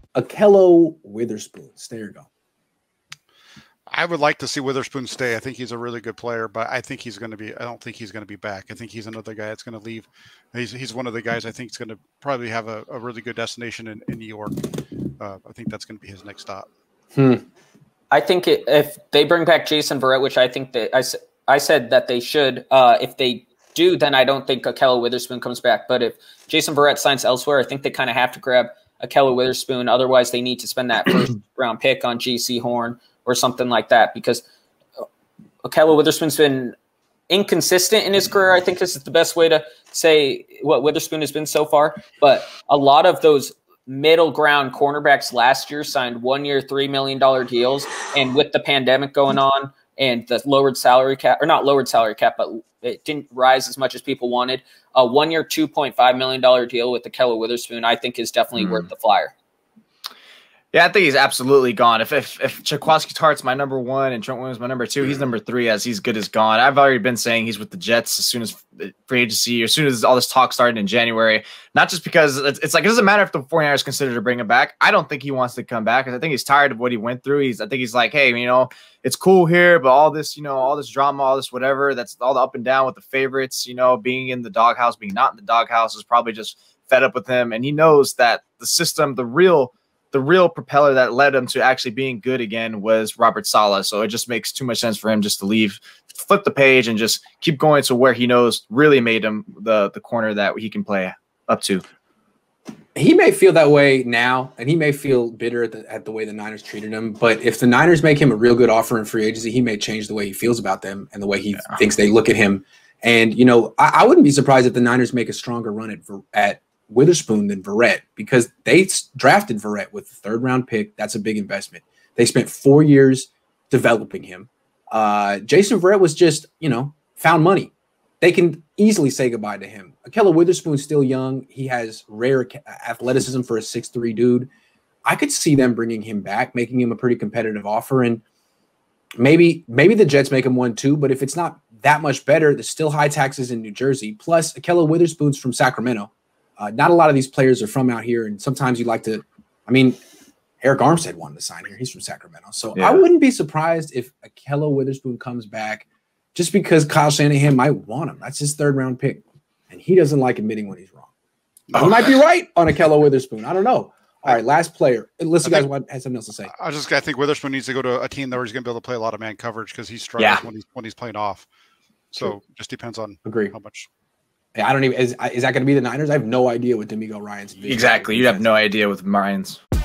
Ahkello Witherspoon. There you go. I would like to see Witherspoon stay. I think he's a really good player, but I think he's going to be. I don't think he's going to be back. I think he's another guy that's going to leave. He's one of the guys I think is going to probably have a really good destination in New York. I think that's going to be his next stop. I think if they bring back Jason Verrett, which I think that I said that they should, if they do, then I don't think Ahkello Witherspoon comes back. But if Jason Verrett signs elsewhere, I think they kind of have to grab Ahkello Witherspoon. Otherwise, they need to spend that first round pick on GC Horn or something like that, because Ahkello Witherspoon's been inconsistent in his career. I think this is the best way to say what Witherspoon has been so far. But a lot of those middle ground cornerbacks last year signed 1 year, $3 million deals. And with the pandemic going on and the lowered salary cap, or not lowered salary cap, but it didn't rise as much as people wanted, a 1 year, $2.5 million deal with Ahkello Witherspoon, I think is definitely worth the flyer. Yeah, I think he's absolutely gone. If Jaquiski Tartt's my number 1 and Trent Williams my number 2, he's number 3 as he's good as gone. I've already been saying he's with the Jets as soon as free agency, as soon as all this talk started in January. Not just because it's like it doesn't matter if the 49ers consider to bring him back. I don't think he wants to come back because I think he's tired of what he went through. I think he's like, hey, it's cool here, but all this, all this drama, all this whatever, that's all the up and down with the favorites, being in the doghouse, being not in the doghouse is probably just fed up with him. And he knows that the system, the real propeller that led him to actually being good again was Robert Saleh. So it just makes too much sense for him just to leave, flip the page, and just keep going to where he knows really made him the corner that he can play up to. He may feel that way now, and he may feel bitter at the way the Niners treated him. But if the Niners make him a real good offer in free agency, he may change the way he feels about them and the way he thinks they look at him. And, I wouldn't be surprised if the Niners make a stronger run at Witherspoon than Verrett, because they drafted Verrett with the 3rd round pick. That's a big investment. They spent 4 years developing him. Jason Verrett was just, found money. They can easily say goodbye to him. Ahkello Witherspoon's still young. He has rare athleticism for a 6'3" dude. I could see them bringing him back, making him a pretty competitive offer. And maybe the Jets make him 1-2, but if it's not that much better, there's still high taxes in New Jersey. Plus, Ahkello Witherspoon's from Sacramento. Not a lot of these players are from out here, and sometimes you like to – Eric Armstead wanted to sign here. He's from Sacramento. So I wouldn't be surprised if Ahkello Witherspoon comes back just because Kyle Shanahan might want him. That's his 3rd round pick, and he doesn't like admitting when he's wrong. He might be right on Ahkello Witherspoon. I don't know. All right, last player. Unless you guys had something else to say. I think Witherspoon needs to go to a team where he's going to be able to play a lot of man coverage because he struggles when he's playing off. So just depends on how much – I don't even – is that going to be the Niners? I have no idea what D'Amico Ryan's – Exactly. You have no idea with Ryan's –